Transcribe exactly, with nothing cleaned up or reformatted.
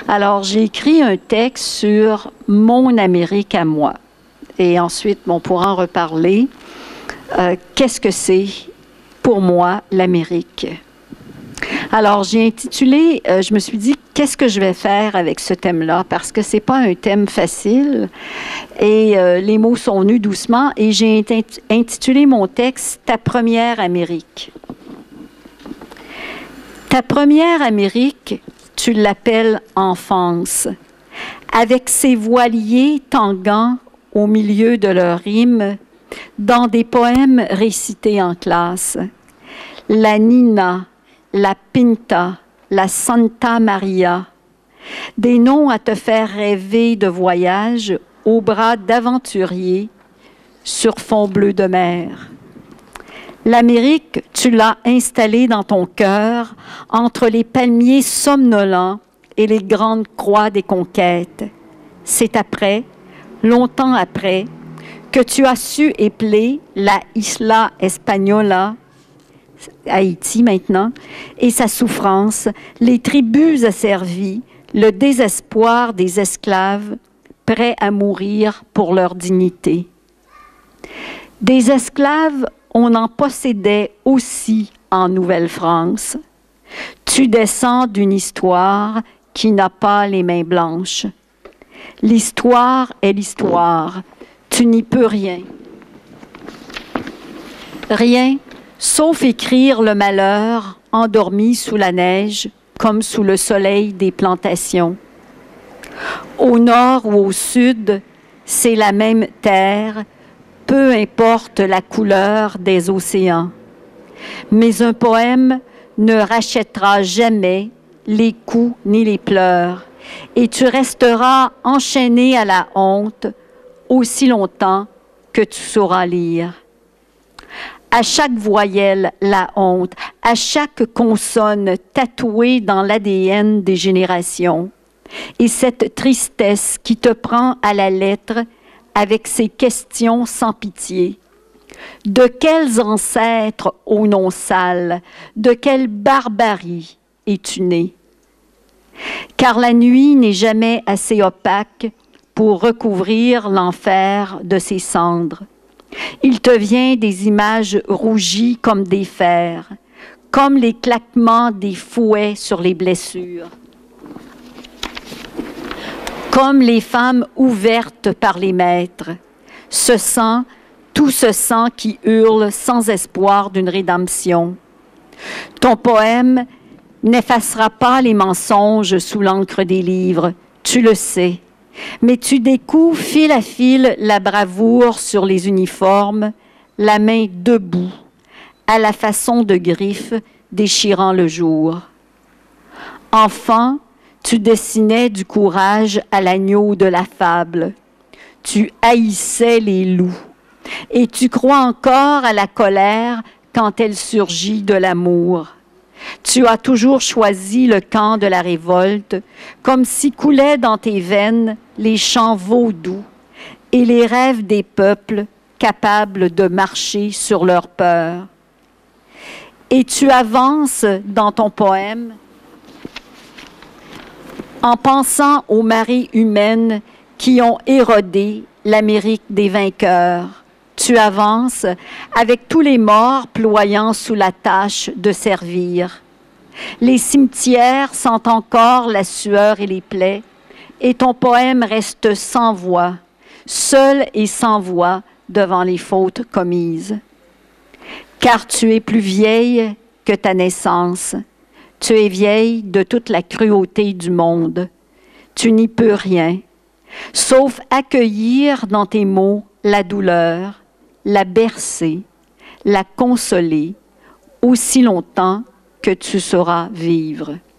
Alors, j'ai écrit un texte sur mon Amérique à moi. Et ensuite, on pourra en reparler. Euh, qu'est-ce que c'est pour moi l'Amérique? Alors, j'ai intitulé, euh, je me suis dit, qu'est-ce que je vais faire avec ce thème-là? Parce que c'est pas un thème facile et euh, les mots sont venus doucement. Et j'ai intitulé mon texte « Ta première Amérique ». Ta première Amérique, tu l'appelles enfance, avec ses voiliers tanguant au milieu de leurs rimes, dans des poèmes récités en classe. La Nina, la Pinta, la Santa Maria, des noms à te faire rêver de voyage aux bras d'aventuriers sur fond bleu de mer. L'Amérique, tu l'as installée dans ton cœur, entre les palmiers somnolents et les grandes croix des conquêtes. C'est après, longtemps après, que tu as su épeler la Isla Española, Haïti maintenant, et sa souffrance, les tribus asservies, le désespoir des esclaves, prêts à mourir pour leur dignité. Des esclaves, on en possédait aussi en Nouvelle-France. Tu descends d'une histoire qui n'a pas les mains blanches. L'histoire est l'histoire. Tu n'y peux rien. Rien, sauf écrire le malheur endormi sous la neige, comme sous le soleil des plantations. Au nord ou au sud, c'est la même terre, peu importe la couleur des océans. Mais un poème ne rachètera jamais les coups ni les pleurs, et tu resteras enchaîné à la honte aussi longtemps que tu sauras lire. À chaque voyelle, la honte, à chaque consonne tatouée dans l'A D N des générations, et cette tristesse qui te prend à la lettre avec ses questions sans pitié. De quels ancêtres au nom sale, de quelle barbarie es-tu né? Car la nuit n'est jamais assez opaque pour recouvrir l'enfer de ses cendres. Il te vient des images rougies comme des fers, comme les claquements des fouets sur les blessures, comme les femmes ouvertes par les maîtres, ce sang, tout ce sang qui hurle sans espoir d'une rédemption. Ton poème n'effacera pas les mensonges sous l'encre des livres, tu le sais, mais tu découvres fil à fil la bravoure sur les uniformes, la main debout, à la façon de griffes déchirant le jour. Enfant, tu dessinais du courage à l'agneau de la fable. Tu haïssais les loups. Et tu crois encore à la colère quand elle surgit de l'amour. Tu as toujours choisi le camp de la révolte, comme si coulaient dans tes veines les chants vaudous et les rêves des peuples capables de marcher sur leur peur. Et tu avances dans ton poème en pensant aux marées humaines qui ont érodé l'Amérique des vainqueurs. Tu avances avec tous les morts ployant sous la tâche de servir. Les cimetières sentent encore la sueur et les plaies, et ton poème reste sans voix, seul et sans voix devant les fautes commises. Car tu es plus vieille que ta naissance. Tu es vieille de toute la cruauté du monde. Tu n'y peux rien, sauf accueillir dans tes mots la douleur, la bercer, la consoler, aussi longtemps que tu sauras vivre.